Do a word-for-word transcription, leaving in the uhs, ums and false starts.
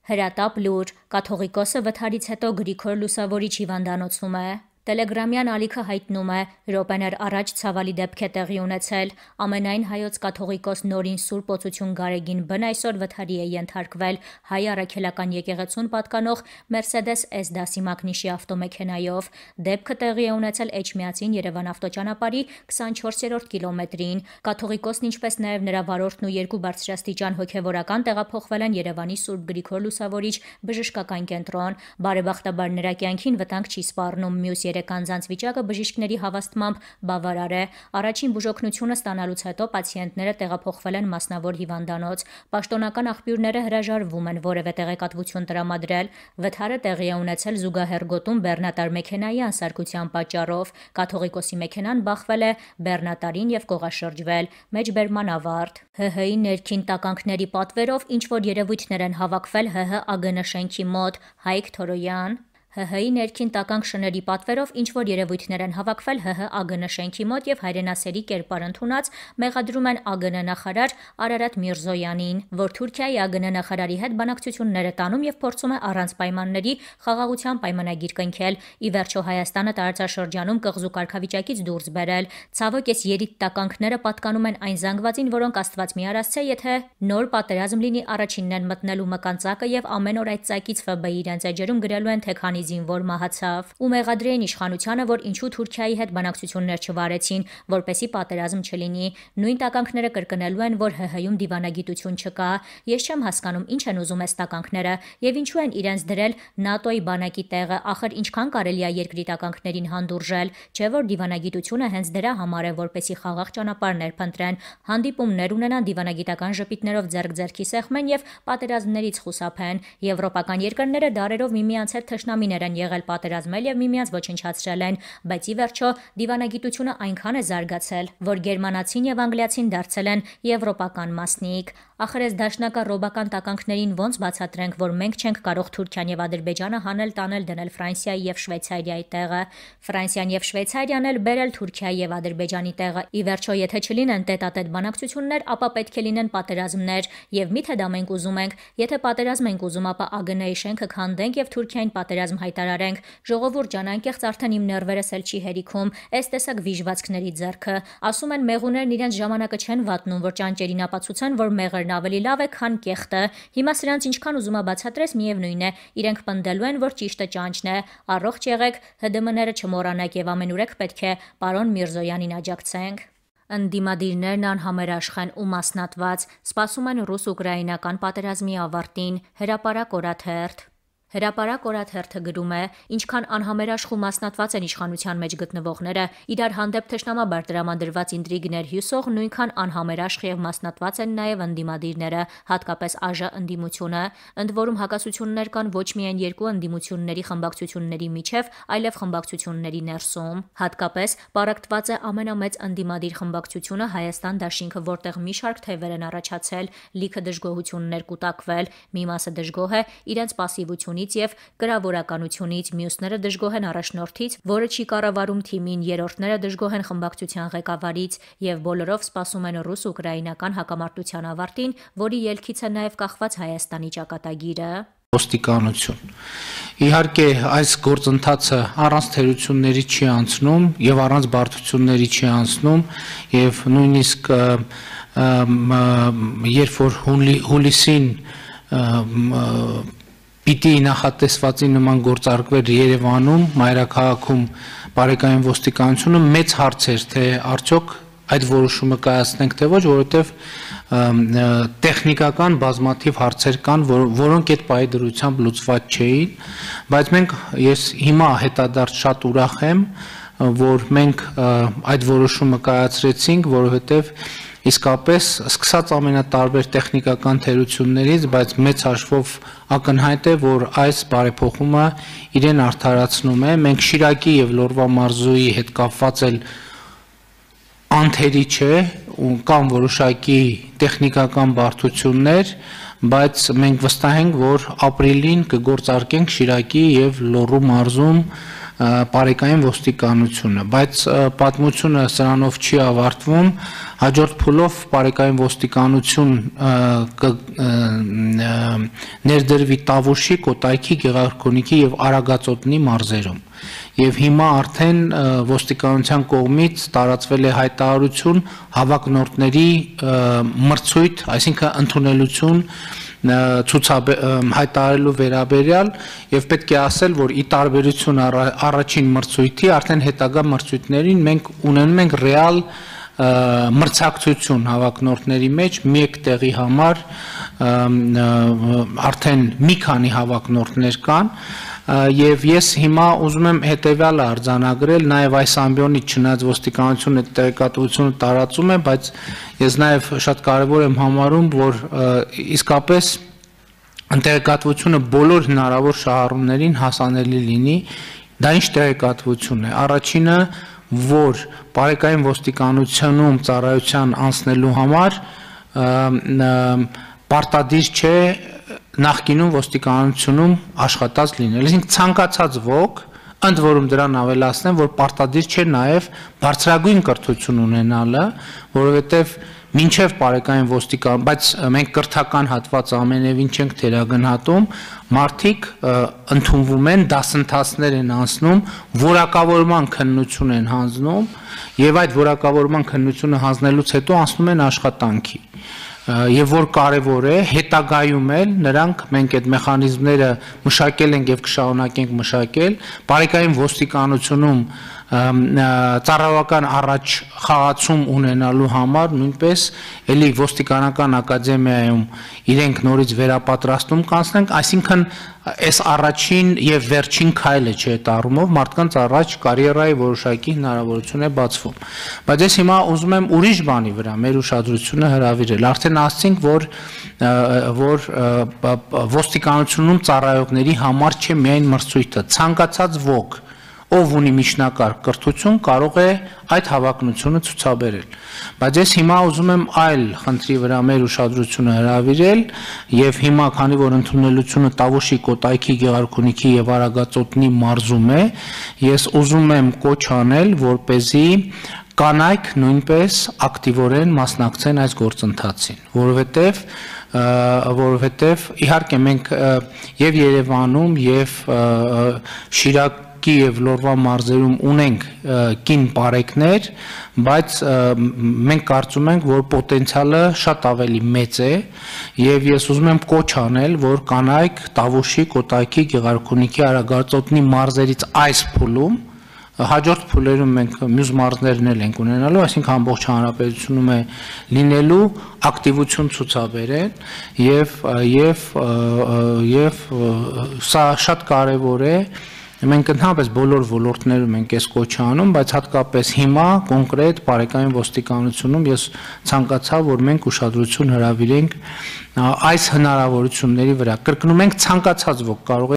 Հրատապ լուր, կաթողիկոսը վթարից հետո Գրիգոր Լուսավորիչ հիվանդանոցում է։ Տելեգրամյան ալիքը հայտնում է՝ րոպեներ առաջ ցավալի դեպք է տեղի ունեցել։ Ամենայն հայոց կաթողիկոս Նորին Սուրբ Օծություն Գարեգին Բ-ն այսօր վթարի է ենթարկվել հայ առաքելական եկեղեցուն պատկանող Mercedes S դասի մակնիշի ավտոմեքենայով։ Դեպքը տեղի է ունեցել Էջմիածին Երևան ավտոճանապարհի քսանչորսերորդ կիլոմետրին։ Կաթողիկոսն, ինչպես նաև նրա վարորդն ու երկու բարձրաստիճան հոգևորական տեղափոխվել են Երևանի Սուրբ Գրիգոր Լուսավորիչ բժշկական կենտրոն։ Բարեբախտաբար նրա կյանքին վտանգ չի սպառնում։ Մյուս երեք անձանց վիճակը բժիշկների հավաստմամբ բավարար է։ Առաջին բուժօգնությունը ստանալուց հետո պացիենտները տեղափոխվել են մասնավոր հիվանդանոց։ Պաշտոնական աղբյուրները հրաժարվում են որևէ տեղեկատվություն տրամադրել։ Վթարը տեղի է ունեցել զուգահեռ գոտում բեռնատար մեքենայի անսարքության պատճառով։ Կաթողիկոսի մեքենան բախվել է բեռնատարին եւ կողաշրջվել։ Մեջբերման ավարտ։ ՀՀ-ի ներքին տականքների պատվերով ինչ որ երևույթներ են հավաքվել ՀՀ ԱԳՆ շենքի մոտ։ Հայկ Թորոյան։ ՀՀ-ի ներքին տականք շների պատվերով ինչ որ երևույթներ են հավաքվել ՀՀ ԱԳՆ շենքի մոտ եւ հայրենասերի կերպար ընդունած մեղադրում են ԱԳՆ նախարար Արարատ Միրզոյանին, որ Թուրքիայի ԱԳՆ նախարարի հետ բանակցություններ է տանում եւ փորձում է առանց պայմանների խաղաղության պայմանագիր կնքել։ Ի վերջո Հայաստանը տարածաշրջանում կղզու կարգավիճակից դուրս բերել։ Ցավոք, այս երիտ տականքները պատկանում են այն զանգվածին, որոնք Աստված մի արասցե, եթե նոր պատերազմ լինի, առաջինն են մտնելու մկանծակը եւ ամեն օր այդ ծակից ՖԲ-ի իրենց էջերում գրելու են թե քանի զինվոր մահացավ։ Ու մեղադրի են իշխանությանը, որ ինչու Թուրքիայի հետ բանակցություններ չվարեցին, որպեսի պատերազմ չլինի։ Նույն տականքները կրկնելու են, որ ՀՀ-ում դիվանագիտություն չկա։ Ես չեմ հասկանում, ինչ են ուզում այս տականքները եւ ինչու են իրենց դրել ՆԱՏՕ-ի բանակի տեղը, ախր ինչքան կարելի է երկրի տականքներին հանդուրժել, չէ՞ որ դիվանագիտությունը հենց դրա համար է, որպեսի խաղաղ ճանապարհներ փնտրեն, հանդիպումներ ունենան, դիվանագիտական ժպիտներով ձեռք-ձեռքի սեղմեն եւ պատերազմներից խուսափեն։ Եվրոպական երկրները դարերով միմյանց հետ թշնամիներ են եղել, պատերազմել եւ միմյանց ոչնչացրել են, բայց ի վերջո դիվանագիտությունը այնքան է զարգացել, որ գերմանացին եւ անգլիացին դարձել են եվրոպական մասնիկ։ Ախր այս դաշնակա-ռոբական տականքներին ոնց բացատրենք, որ մենք չենք կարող Թուրքիան եւ Ադրբեջանը հանել տանել դնել Ֆրանսիայի եւ Շվեյցարիայի տեղը, Ֆրանսիան եւ Շվեյցարիան էլ բերել Թուրքիայի եւ Ադրբեջանի տեղը։ Ի վերջո, եթե չլինեն տետատետ բանակցություններ, ապա պետք է լինեն պատերազմներ, եւ միթե դա մենք ուզում ենք։ Եթե պատերազմ ենք ուզում, ապա ԱԳՆ-ի շենքը քանդենք եւ Թուրքիային պատերազմ հայտարարենք։ Ժողովուրդ ջան, անկեղծ արդեն իմ ներվերս էլ չի հերիքում, այս տեսակ վիժվածքների ձեռքը։ Ասում են մեղուներն իրենց ժամանակը չեն վատնում, որ ճանճերին ապացուցեն, որ մեղրն ավելի լավ է, քան կեղտը։ Հիմա սրանց ինչքան ուզում ա բացատրես, միևնույն է, իրենք պնդելու են, որ ճիշտը ճանճն է։ Առողջ եղեք, ՀԴՄ-ները չմոռանաք եւ ամենուրեք պետք է պարոն Միրզոյանին աջակցենք։ Ընդդիմադիրներն անհամերաշխ են ու մասնատված, սպասում են ռուս-ուկրաինական պատերազմի ավարտին։ Հրապարակ օրաթերթ։ Հրապարակ օրաթերթը գրում է. ինչքան անհամերաշխ ու մասնատված են իշխանության մեջ գտնվողները, իրար հանդեպ թշնամաբար տրամադրված ինտրիգներ հյուսող, նույնքան անհամերաշխ եւ մասնատված են նաեւ ընդդիմադիրները, հատկապես ԱԺ ընդդիմությունը, ընդ որում հակասություններ կան ոչ միայն երկու ընդդիմությունների խմբակցությունների միջև, այլև խմբակցությունների ներսում։ Հատկապես պարակտված է ամենամեծ ընդդիմադիր խմբակցությունը Հայաստան դաշինքը, որտեղ մի շարք թևեր են առաջացել, լիքը դժգոհություններ կուտակվել, մի մասը դժգոհ է իրենց պասիվություն եւ կրավորականությունից, մյուսները դժգոհ են առաջնորդից, որը չի կառավարում թիմին, երրորդները դժգոհ են խմբակցության ղեկավարից եւ բոլորով սպասում են ռուս-ուկրաինական հակամարտության ավարտին, որի ելքից է նաեւ կախված Հայաստանի ճակատագիրը։ Ոստիկանություն։ Իհարկե, այս գործընթացը առանց թերությունների չի անցնում եւ առանց բարդությունների չի անցնում եւ նույնիսկ երբ որ հուլիսին պիտի նախատեսվածի նման գործարկվեր Երևանում, մայրաքաղաքում բարեկային ոստիկանությունը, մեծ հարց էր, թե արդյոք այդ որոշումը կայացնենք թե ոչ, որովհետև տեխնիկական բազմաթիվ հարցեր կան, որոնք այդ պահի դրությամբ լուծված չէին, բայց մենք ես հիմա հետադարձ շատ ուրախ եմ, որ մենք այդ որոշումը կայացրեցինք, որովհետև իսկապես սկսած ամենատարբեր տեխնիկական թերություններից, բայց մեծ հաշվով ակնհայտ է, որ այս բարեփոխումը իրեն արդարացնում է։ Մենք Շիրակի եւ Լոռվա մարզուի հետ կապված էլ անթերի չէ, կան որոշակի տեխնիկական բարդություններ, բայց մենք վստահ ենք, որ ապրիլին կգործարկենք Շիրակի եւ Լոռու մարզում բարեկային ոստիկանությունը, բայց պատմությունը սրանով չի ավարտվում, հաջորդ փուլով բարեկային ոստիկանություն ներդրվի Տավուշի, Կոտայքի, Գեղարքունիքի եւ Արագածոտնի մարզերում։ Եվ հիմա արդեն ոստիկանության կողմից տարածվել է հայտարարություն հավակնորդների մրցույթ, այսինքն ընդունելություն հայտարարելու վերաբերյալ եւ պետք է ասել, որ ի տարբերություն առաջին մրցույթի արդեն հետագա մրցույթներին մենք ունենում ենք ռեալ մրցակցություն հավակնորդների մեջ մեկ տեղի համար արդեն մի քանի հավակնորդներ կան եւ ես հիմա ուզում եմ հետեւյալը արձանագրել, նաեւ այս ամբիոնից չնայած ոստիկանությունը տեղեկատվությունը տարածում է, բայց ես նաեւ շատ կարեւոր եմ համարում, որ իսկապես տեղեկատվությունը բոլոր հնարավոր շահառուներին հասանելի լինի, դա ինչ տեղեկատվություն է։ Առաջինը, որ բարեկային ոստիկանությունում ծառայության անցնելու համար պարտադիր չէ նախկինում ոստիկանությունում աշխատած լինել, այսինքն ցանկացած ոք, ընդ որում դրան ավելացնեմ, որ պարտադիր չէ նաև բարձրագույն կրթություն ունենալը, որովհետև մինչև բարեկային ոստիկան, բայց մենք կրթական հատված ամենևին չենք թերագնահատում, մարդիկ ընդունվում են, դասընթացներ են անցնում, որակավորման քննություն են հանձնում եւ այդ որակավորման քննությունը հանձնելուց հետո անցնում են աշխատանքի։ Եվ որ կարևոր է, հետագայում էլ նրանք մենք այդ մեխանիզմները մշակել ենք եւ կշարունակենք մշակել, բարեկային ոստիկանությունում ծառայական առաջ խաղացում ունենալու համար նույնպես էլի ոստիկանական ակադեմիայում իրենք նորից վերապատրաստում կանցնենք, այսինքն այս առաջին եւ վերջին քայլը չէ այդ առումով, մարդկանց առաջ կարիերայի որոշակի հնարավորություն է բացվում։ Բայց ես հիմա ուզում եմ ուրիշ բանի վրա մեր ուշադրությունը հրավիրել։ Արդեն ասացինք, որ որ ոստիկանությունում ծառայողների համար չէ միայն մրցույթը, ցանկացած ոք ով ունի միջնակարգ կրթություն կարող է այդ հավակնությունը ցուցաբերել։ Բայց ես հիմա ուզում եմ այլ խնդրի վրա մեր ուշադրությունը հրավիրել եւ հիմա քանի որ ընդունելությունը Տավուշի, Կոտայքի, Գեղարքունիքի եւ Արագածոտնի մարզում է, ես ուզում եմ կոչ անել, որպեսզի կանայք նույնպես ակտիվորեն մասնակցեն այս գործընթացին, որովհետեւ որովհետեւ իհարկե մենք եւ Երևանում եւ Շիրակ եւ Լորվա մարզերում ունենք կին պարեկներ, բայց մենք կարծում ենք, որ պոտենցիալը շատ ավելի մեծ է եւ ես ուզում եմ կոչ անել, որ կանայք Տավուշի, Կոտայքի, Գեղարքունիքի, Արագածոտնի մարզերից այս փուլում հաջորդ փուլերում մենք մյուս մարզներն էլ ենք ունենալու, այսինքն ամբողջ հանրապետությունում է լինելու ակտիվություն ցուցաբերեն եւ եւ եւ սա շատ կարեւոր է։ Մենք ընդհանրապես բոլոր ոլորտներում ենք այս կոչը անում, բայց հատկապես հիմա կոնկրետ բարեկային ոստիկանությունում ես ցանկացա, որ մենք ուշադրություն հրավիրենք այս հնարավորությունների վրա։ Կրկնում ենք, ցանկացած ոք կարող է